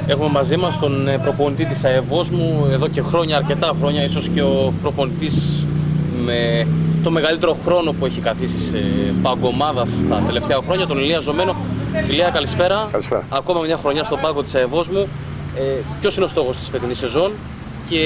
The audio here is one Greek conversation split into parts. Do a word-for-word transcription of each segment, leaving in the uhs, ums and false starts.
Έχουμε μαζί μας τον προπονητή της ΑΕΒΟΣΜΟΥ εδώ και χρόνια, αρκετά χρόνια, ίσως και ο προπονητής με το μεγαλύτερο χρόνο που έχει καθίσει σε πάγκο ομάδας στα τελευταία χρόνια, τον Ηλία Ζωμένο. Ηλία, καλησπέρα. Καλησπέρα. Ακόμα μια χρονιά στον πάγκο της ΑΕΒΟΣΜΟΥ. Ε, ποιος είναι ο στόχος της φετινής σεζόν και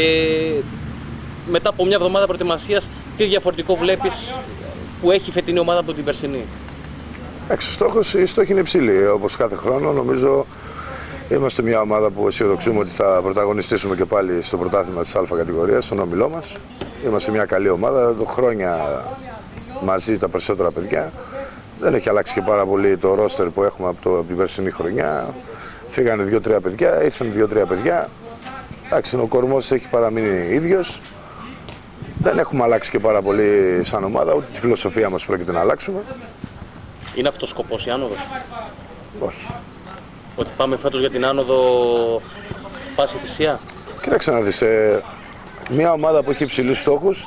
μετά από μια εβδομάδα προετοιμασίας, τι διαφορετικό βλέπεις που έχει η φετινή ομάδα από την περσινή? Εντάξει, στόχος, η στόχη είναι υψηλή, όπως κάθε χρόνο. Νομίζω είμαστε μια ομάδα που αισιοδοξούμε ότι θα πρωταγωνιστήσουμε και πάλι στο πρωτάθλημα της Α κατηγορίας, στον όμιλό μας. Είμαστε μια καλή ομάδα, εδώ χρόνια μαζί τα περισσότερα παιδιά. Δεν έχει αλλάξει και πάρα πολύ το ρόστερ που έχουμε από, το, από την περσινή χρονιά. Φύγανε δύο-τρία παιδιά, ήρθαν δύο-τρία παιδιά. Εντάξει, ο κορμός έχει παραμείνει ίδιος. Δεν έχουμε αλλάξει και πάρα πολύ σαν ομάδα, ούτε τη φιλοσοφία μας πρόκειται να αλλάξουμε. Είναι αυτός ο σκοπός η άνοδος? Όχι. Ότι πάμε φέτος για την άνοδο πάση θυσία? Κοίταξε να δεις, ε, μια ομάδα που έχει υψηλούς στόχους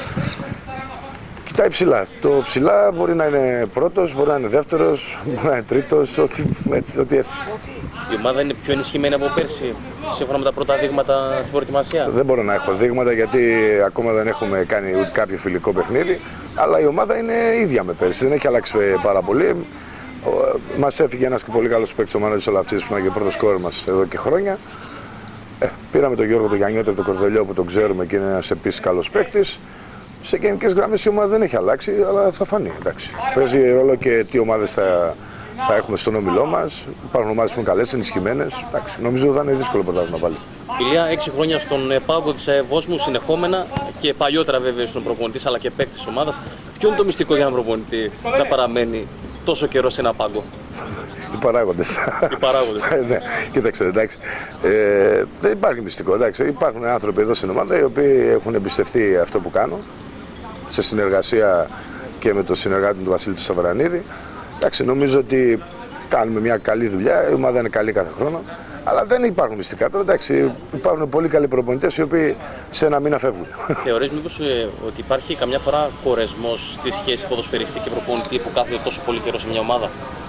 κοιτάει ψηλά. Το ψηλά μπορεί να είναι πρώτος, μπορεί να είναι δεύτερος, μπορεί να είναι τρίτος, ό,τι, έτσι, ό,τι έρθει. Η ομάδα είναι πιο ενισχυμένη από πέρσι, σύμφωνα με τα πρώτα δείγματα στην προετοιμασία? Δεν μπορώ να έχω δείγματα γιατί ακόμα δεν έχουμε κάνει ούτε κάποιο φιλικό παιχνίδι, αλλά η ομάδα είναι ίδια με πέρσι, δεν έχει αλλάξει πάρα πολύ. Μας έφυγε ένας και πολύ καλός παίκτης, ο Μανώλης Ολαυτής, που ήταν και ο πρώτος σκόρερ μας εδώ και χρόνια. Ε, πήραμε τον Γιώργο τον Γιαννιώτη, τον Κορδελιό, που τον ξέρουμε και είναι ένας επίσης καλός παίκτης. Σε γενικές γραμμές η ομάδα δεν έχει αλλάξει, αλλά θα φανεί. Εντάξει. Παίζει ρόλο και τι ομάδες θα, θα έχουμε στον όμιλό μας. Υπάρχουν ομάδες που είναι καλές, ενισχυμένες. Εντάξει. Νομίζω ότι θα είναι δύσκολο πρωτάθλημα πάλι. Ηλία, έξι χρόνια στον πάγκο της ΑΕΒΟΣΜΟΥ συνεχόμενα και παλιότερα βέβαια στον προπονητής αλλά και παίκτης της ομάδας. Ποιο είναι το μυστικό για έναν προπονητή να παραμένει τόσο καιρό σε ένα πάγκο? Οι παράγοντες. Οι παράγοντες. Ναι, κοίταξε, εντάξει. Ε, δεν υπάρχει μυστικό. Εντάξει. Υπάρχουν άνθρωποι εδώ στην ομάδα οι οποίοι έχουν εμπιστευτεί αυτό που κάνω, σε συνεργασία και με τον συνεργάτη του Βασίλη του Σαβρανίδη. Εντάξει, νομίζω ότι κάνουμε μια καλή δουλειά. Η ομάδα είναι καλή κάθε χρόνο. Αλλά δεν υπάρχουν μυστικά. Τώρα, εντάξει, υπάρχουν πολύ καλοί προπονητές οι οποίοι σε ένα μήνα φεύγουν. Θεωρείς μήπως ε, ότι υπάρχει καμιά φορά κορεσμός στη σχέση ποδοσφαιριστή και προπονητή που κάθεται τόσο πολύ καιρό σε μια ομάδα?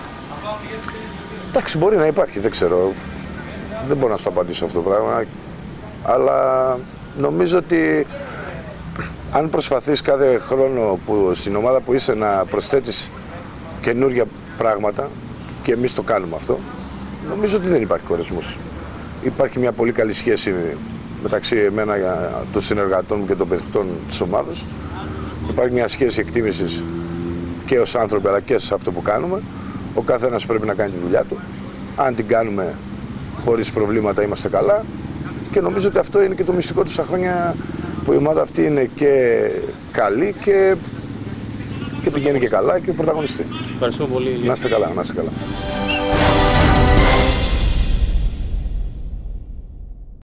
Εντάξει, μπορεί να υπάρχει, δεν ξέρω. Δεν μπορώ να σου το απαντήσω αυτό το πράγμα. Αλλά νομίζω ότι αν προσπαθείς κάθε χρόνο που, στην ομάδα που είσαι να προσθέτεις καινούργια πράγματα, και εμείς το κάνουμε αυτό, νομίζω ότι δεν υπάρχει κορεσμός. Υπάρχει μια πολύ καλή σχέση μεταξύ εμένα, των συνεργατών μου και των παιχτών της ομάδας. Υπάρχει μια σχέση εκτίμησης και ως άνθρωποι αλλά και σε αυτό που κάνουμε. Ο καθένας πρέπει να κάνει τη δουλειά του. Αν την κάνουμε χωρίς προβλήματα είμαστε καλά. Και νομίζω ότι αυτό είναι και το μυστικό του στα χρόνια που η ομάδα αυτή είναι και καλή και, και πηγαίνει και καλά και πρωταγωνιστεί. Ευχαριστούμε πολύ. Να είστε καλά, να είστε καλά.